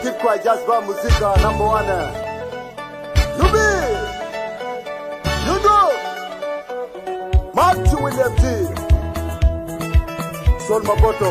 Keep quiet, just by Musica, number one. You be, you do. Mark to William T. Chol Mabutu.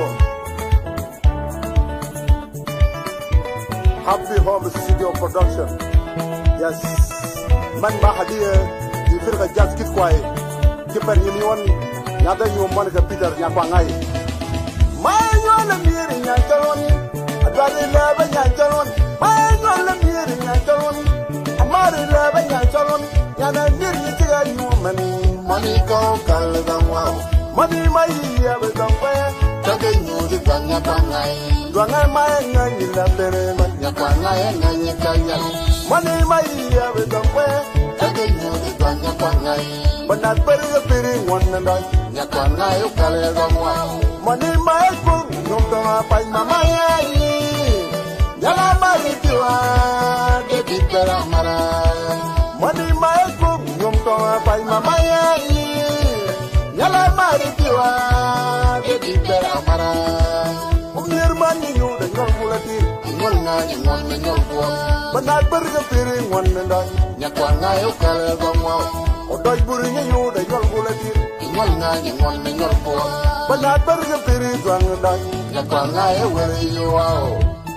Happy Home Studio Production. Yes. Man Bahadia, you feel like just keep quiet. Keep an union. Yada you Monica Peter Yapangai. My one of you in Yantaloni. I love and Yantalon. My one of you in Yantalon. I'm love and Yantalon. Yana near you money. Money go, Caladan wow. Money my ear with the way. Taking you the Ganyapangai. Dwana my and you love the Yapangai and Yakayan. Money my ear with the way. Taking you the Ganyapangai. But not better the feeling one and I. Yapangai, Caladan wow. Money my book, no by my mind. Yala Maritua, the people Amara. Money my book, no by my mind. Yala Maritua, the people Amara. Near money, you the young bulletin, one night in 1 million. But not better the feeling one and I. Yapangai, Caladan wow. Or Dodge Buring, you the young bulletin. 1 night in 1 million. But not better the period to understand. Yapangai, where you are.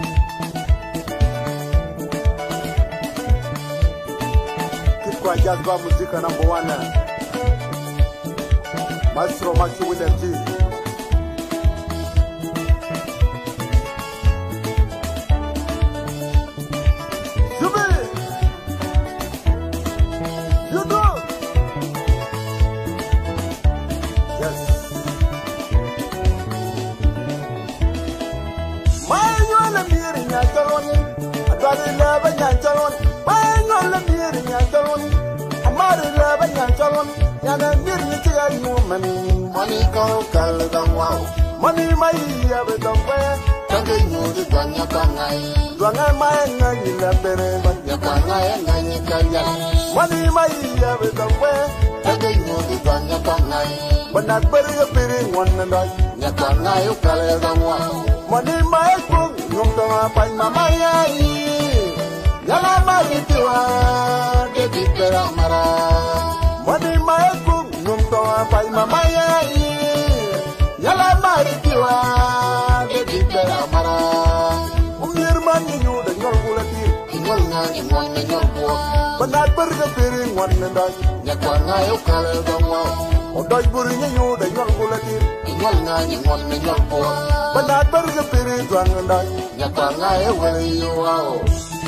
Keep quiet, just go Musica number one. Maestro Maxi William T. You be, you do. Yes. Money go, Caladan wow. Money my ear with the way. Taking you the Ganyapangai. Dwana my and you love the Yapangai and Yakayan. Money my ear with the way. Taking you the Ganyapangai. But not better the feeling one and I. Yapangai, Caladan wow. Money my book, no by my mind. Yala Maritua, the people Amara. Money my book, no by my mind. Yala Maritua, the people Amara. Your money, you the young bulletin, in 1 night in 1 million. But not better the feeling one and I. Yapangai, Caladan wow. Or Dodge Buring, you the young bulletin. 1 night in 1 million. But not better the period one and I. Yapangai, where you are.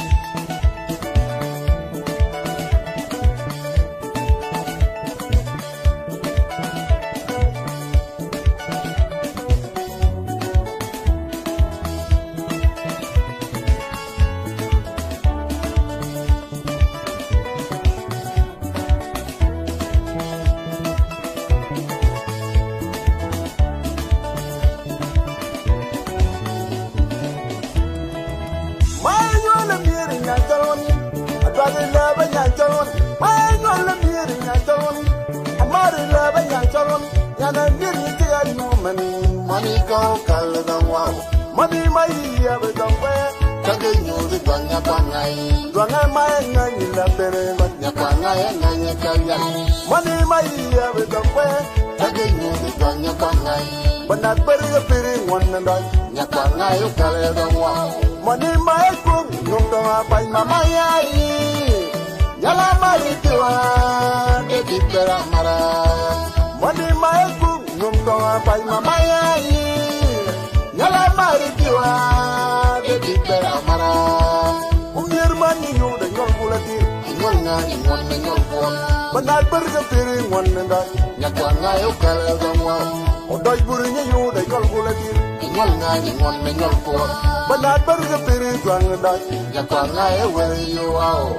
Money go, Caladan wow. Money my ear with the way. Taking you the Ganyapangai. Dwana my and you love the Yapangai and Yakayan. Money my ear with the way. Taking you the Ganyapangai. But not better the feeling one and I. Yapangai, Caladan wow. Money my book, no by my mind. Yala Maritua, the people Amara. Money my book, no by my mind. Yala Maritua, the people Amara. Your money, you the young bulletin, in 1 night in 1 million. But not better the feeling one and I. Yapangai, Caladan wow. Or Dodge Buring, you the young bulletin, in 1 night in 1 million. But not better the period one and I. Yapangai, where you are.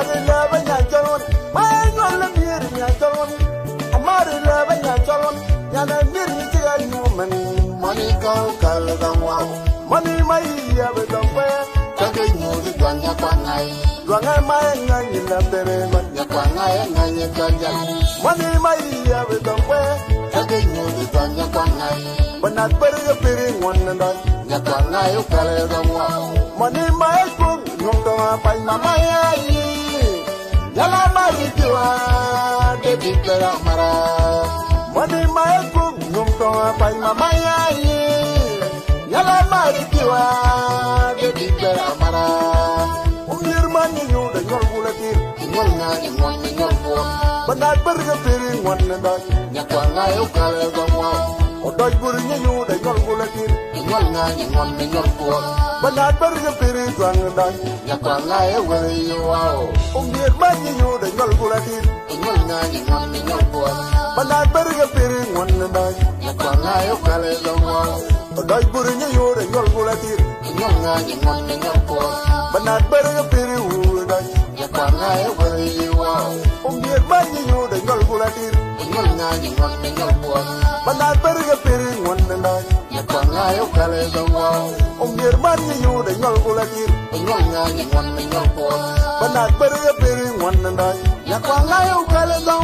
Amari love Yanjalon, my one near Yanjalon. Amari love Yanjalon, Yana near human. Money go, Kaladam. Money, my year with the fair. Taking you to Guanyapanai. Guanamaya in the Bereman, Yapanai and Yanjan. Money, my year with the fair. Taking you to Guanyapanai. But not better appearing one and I. Yapanai, Kaladam. Money, my book, no, by my Maya. Yala, my Tua, the big Mara. Money, my book, no, by my Maya. Yala, my Tua, the big Mara. Your money, you the young bulletin, one night and one in your book. But not better appearing one and I. Yapanai, Kaladam. Or Dodge Burin, you the young bulletin, one night and one in your book. But not better appearing one and I. Yapanai, where you are. Your money, you the young bulletin, one night and one in your book. But not better appearing one and I. Yapanai, Kaladam. Or Dodge Burin, you the young bulletin, one night and one in your book. But not better appearing one and I. Yapanai, where you are. Your money, you the young bulletin, one night and one in your book. But not better appearing one and I. Yapanai, Kaladam. Your money, you the young bulletin, one night and one in your book. But not better appearing one and I. Yapanai, Kaladam.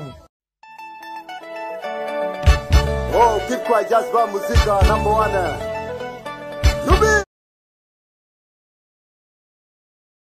Oh, keep quiet, just go music number one.